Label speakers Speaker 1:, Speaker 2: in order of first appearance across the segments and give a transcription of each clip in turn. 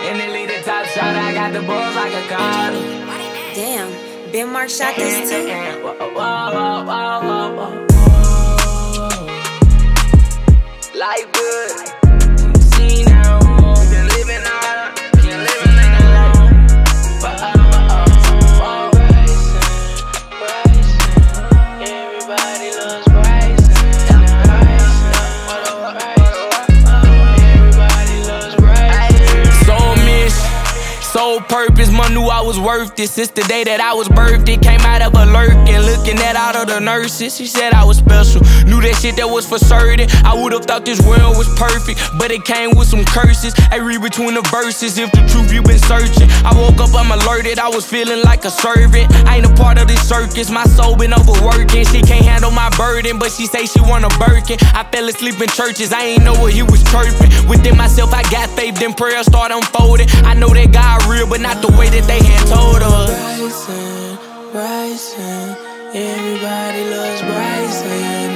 Speaker 1: NLE the top shot, I got the balls like a Quada.
Speaker 2: Damn, Ben Mark shot this too.
Speaker 1: Life good. See now, been living on, been living in the life. Bryson, everybody loves Bryson. Everybody loves Bryson. Soul mission, soul purpose, mom knew I was worth it. Since the day that I was birthed, it came out of a lurkin. Looking at all of the nurses, she said I was special. Knew that shit that was for certain. I would've thought this world was perfect, but it came with some curses. I read between the verses, if the truth you been searching. I woke up, I'm alerted, I was feeling like a servant. I ain't a part of this circus, my soul been overworking. She can't handle my burden, but she say she want a Birkin. I fell asleep in churches, I ain't know what he was chirping. Within myself, I got faith, then prayer start unfolding. I know that God real, but not the way that they had told us. Bryson, Bryson, everybody loves Bryson.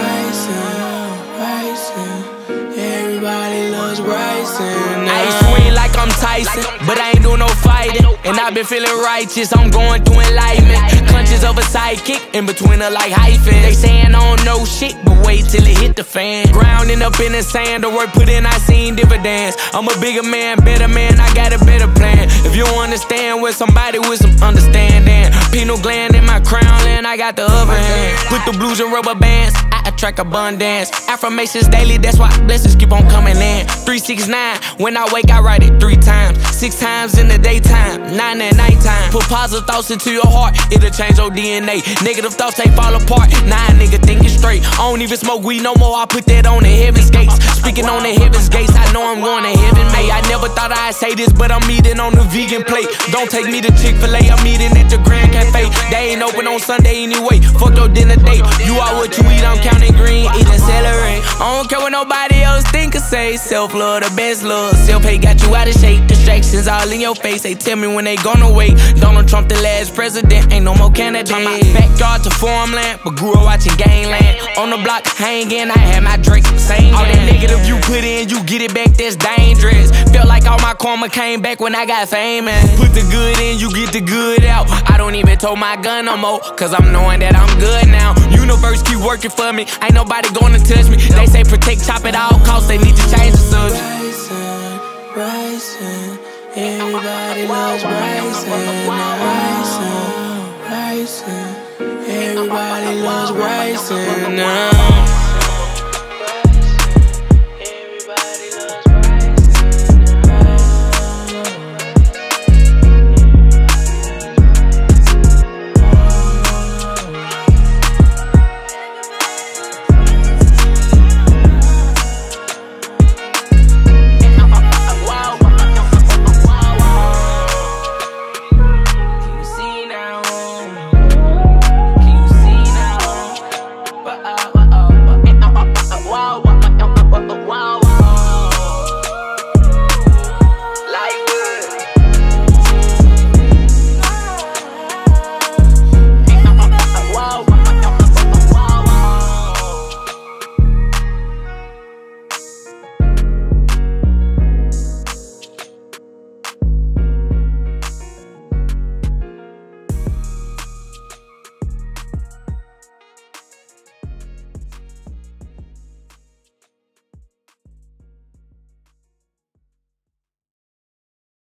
Speaker 1: Bryson, everybody loves Bryson. I swing like I'm Tyson, but I ain't doing no fighting. And I've been feeling righteous, I'm going through enlightenment. Clutches of a sidekick, in between her like hyphens. They saying I don't know shit, but wait till it hit the fan. Grounding up in the sand, the work put in, I seen dividends. I'm a bigger man, better man, I got a better plan. If you don't understand with somebody with some understanding, pineal gland in my crown, and I got the upper hand. Put the blues in rubber bands, I attract abundance. Affirmations daily, that's why blessings keep on coming in. 369, when I wake I write it 3 times. 6 times in the daytime, 9 at nighttime. Put positive thoughts into your heart, it'll change your DNA. Negative thoughts, they fall apart, nah nigga thinking straight. I don't even smoke weed no more, I put that on the heaven's gates. Speaking on the heaven's gates, I know I'm going to heaven, mate. I never thought I'd say this, but I'm eating on the vegan plate. Don't take me to Chick-fil-A, I'm eating at the Grand Cafe. They ain't open on Sunday anyway, fuck your dinner date. You are what you eat, I'm counting green, eating celery. I don't care what nobody else think or say. Self-love, the best love. Self-hate got you out of shape. Distractions all in your face. They tell me when they gonna wait. Donald Trump the last president, ain't no more candidate. Turn my backyard to farmland, but grew up watching Gangland. On the block hanging, I had my Drake singing. All that negative you put in, you get it back, that's dangerous. Felt like all my karma came back when I got famous. Put the good in, you get the good out. I don't even tote my gun no more, cause I'm knowing that I'm good now. Universe keep working for me, ain't nobody gonna touch me. They say protect, chop at all costs, they need to change the subject. Bryson, everybody loves Bryson. Bryson, everybody loves Bryson.